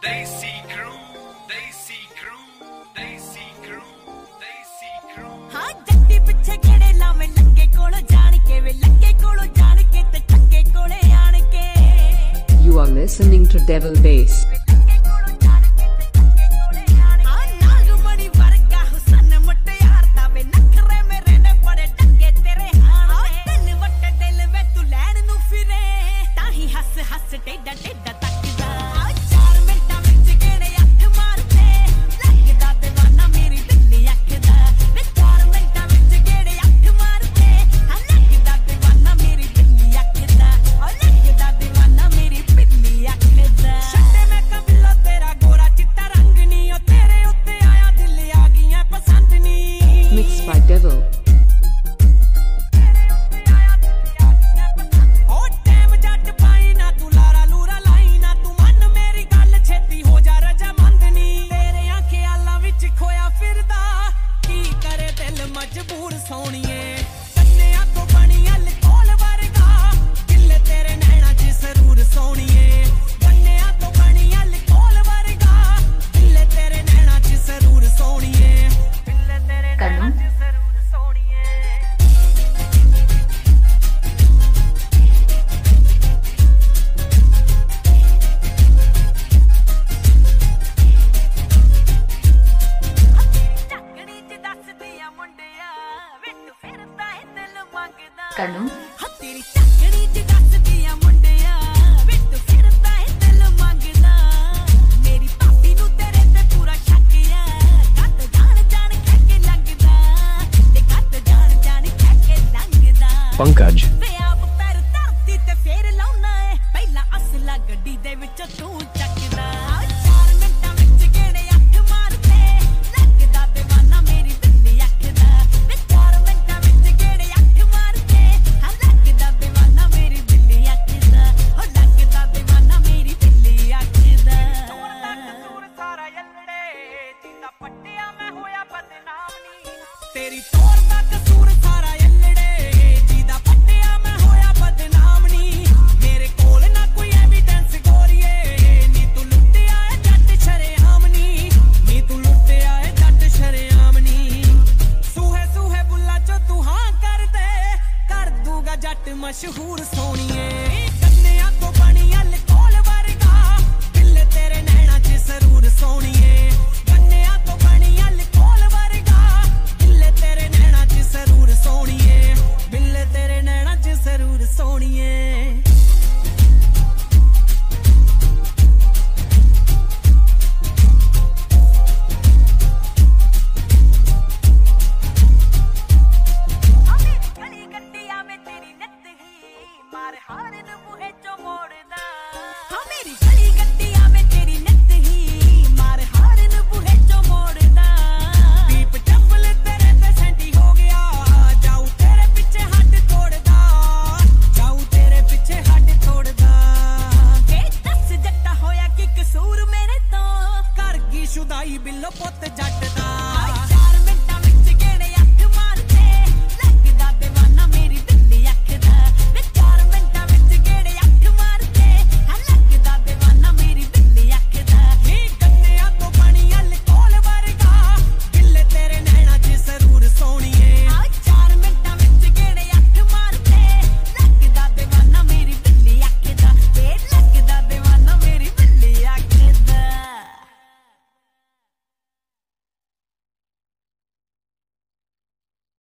Desi crew, desi crew, desi crew, desi crew. हाँ जट्टी पिछे केड़े लावे लंगे कोलो जान के वे लंगे कोलो जान के ते ठंगे कोले आन के. You are listening to Devil Bass. Mixed by Devil. मजबूर सोनिए कन्या तो बनी अलकोल वर्गा दिल तेरे नैना च जरूर सोनिए कन्या तो बनी अलकोल वर्गा दिल तेरे नैना च जरूर सोनिए दिल तेरे नैना च जरूर सोनिए. Kanu. तेरी चाकड़ी च दस दिया मुंडिया विच फिरदा है दिल मंगदा मेरी भाभी नू तेरे ते पूरा शक है कत जान जान के लगदा ते कत जान जान के लंगदा. Pankaj. वे आप पैर धरती ते फेर लाउना है पहला असला गड्डी दे विच तू चकदा 4 मिंटां विच गेड़े 8 मारते लगदा दीवाना मेरी बिल्ली अखदा वे 4 मिंटां विच गेड़े 8 मारते लगदा दीवाना मेरी बिल्ली अखदा हो लगदा दीवाना मेरी बिल्ली अखदा. सूर दा कसूर सारा यल्लड़े जिंदा पट्टिया मैं होया बदनाम नी तेरी तोर दा कसूर सारा यल्लड़े जिंदा पट्टिया मैं होया बदनाम नी मेरे कोल ना कोई एविडेंस गोरिए नी तू लुटिया है जट शरेआम नी तू लुटिया है जट शरेआम नी सूहे सूहे बुल्ला चो तू हां कर दे कर दूगा जट मशहूर सोनिए कन्या तो बनी अलकोल वर्गा दिल तेरे नैना च जरूर सोनिए